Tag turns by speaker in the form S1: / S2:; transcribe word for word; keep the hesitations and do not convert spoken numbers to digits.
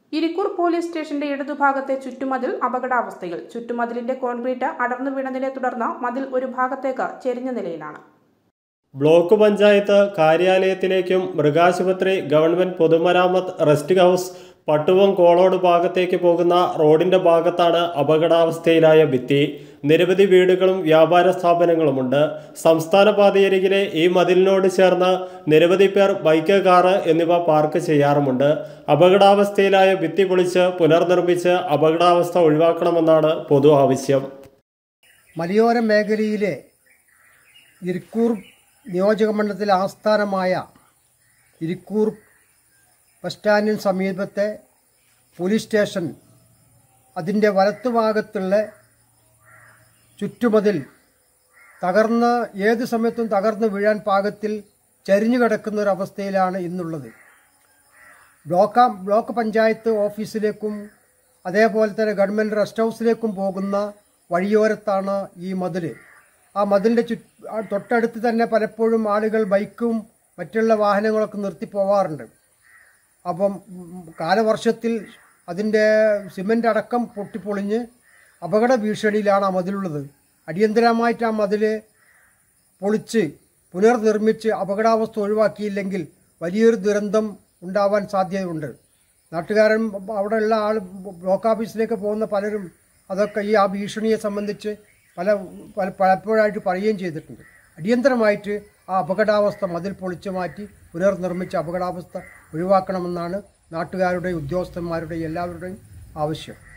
S1: Irikkur police സ്റ്റേഷന്റെ ഇടതുഭാഗത്തെ ചുറ്റുമതിൽ അപകടാവസ്ഥയിൽ. ചുറ്റുമതിലിന്റെ concrete അടർന്നു വീണതിനെ തുടർന്ന് മതിൽ ഒരു ഭാഗത്തേക്ക് ചെരിഞ്ഞ നിലയിലാണ്.
S2: ബ്ലോക്ക് പഞ്ചായത്ത് കാര്യാലയത്തിലേക്കും മൃഗാശുപത്രി, ഗവൺമെന്റ് പൊതുമരാമത്ത്, റെസ്റ്റ് ഹൗസ്, പട്ടുവം കോളോട് ഭാഗത്തേക്ക് പോകുന്ന റോഡിന്റെ ഭാഗത്താണ് അപകടാവസ്ഥയിലായ ഭിത്തി. നിരവധി വീടുകളും വ്യാപാര സ്ഥാപനങ്ങളുമുണ്ട്. സംസ്ഥാന പാതയരികിലെ ഈ മതിലിനോട് ചേർന്ന് നിരവധി പേർ ബൈക്ക്, കാറ് എന്നിവ പാർക്ക് ചെയ്യാറുമുണ്ട്. അപകടാവസ്ഥയിലായ ഭിത്തി പൊളിച്ച് പുനർനിർമ്മിച്ച് അപകടാവസ്ഥ ഒഴിവാക്കണമെന്നാണ് പൊതു ആവശ്യം.
S3: മലയോര മേഖലയിലെ ഇരിക്കൂർ നിയോജകമണ്ഡലത്തിലെ ആസ്ഥാനമായ ഇരിക്കൂർ ബസ് സ്റ്റാൻഡിന് സമീപത്തെ പോലീസ് സ്റ്റേഷൻ അതിൻ്റെ വലത്തുഭാഗത്തുള്ള ചുറ്റുമതിൽ തകർന്ന് ഏത് സമയത്തും തകർന്ന് വീഴാൻ പാകത്തിൽ ചരിഞ്ഞു കിടക്കുന്ന ഒരവസ്ഥയിലാണ് ഇന്നുള്ളത്. ബ്ലോക്ക് ബ്ലോക്ക് പഞ്ചായത്ത് ഓഫീസിലേക്കും അതേപോലെ തന്നെ ഗവൺമെൻറ് റെസ്റ്റ് ഹൗസിലേക്കും പോകുന്ന വഴിയോരത്താണ് ഈ മതിൽ. ആ മതിലിൻ്റെ ചു തൊട്ടടുത്ത് തന്നെ പലപ്പോഴും ആളുകൾ ബൈക്കും മറ്റുള്ള വാഹനങ്ങളൊക്കെ നിർത്തി പോവാറുണ്ട്. അപ്പം കാലവർഷത്തിൽ അതിൻ്റെ സിമൻ്റ് അടക്കം പൊട്ടിപ്പൊളിഞ്ഞ് അപകട ഭീഷണിയിലാണ് ആ മതിലുള്ളത്. അടിയന്തരമായിട്ട് ആ മതിൽ പൊളിച്ച് പുനർനിർമ്മിച്ച് അപകടാവസ്ഥ ഒഴിവാക്കിയില്ലെങ്കിൽ വലിയൊരു ദുരന്തം ഉണ്ടാവാൻ സാധ്യതയുണ്ട്. നാട്ടുകാരൻ അവിടെയുള്ള ആൾ ബ്ലോക്ക് ഓഫീസിലേക്ക് പോകുന്ന പലരും അതൊക്കെ ഈ ആ ഭീഷണിയെ സംബന്ധിച്ച് പല പല പലപ്പോഴായിട്ട് പറയുകയും ചെയ്തിട്ടുണ്ട്. അടിയന്തരമായിട്ട് ആ അപകടാവസ്ഥ മതിൽ പൊളിച്ചു മാറ്റി പുനർനിർമ്മിച്ച അപകടാവസ്ഥ ഒഴിവാക്കണമെന്നാണ് നാട്ടുകാരുടെയും ഉദ്യോഗസ്ഥന്മാരുടെയും എല്ലാവരുടെയും ആവശ്യം.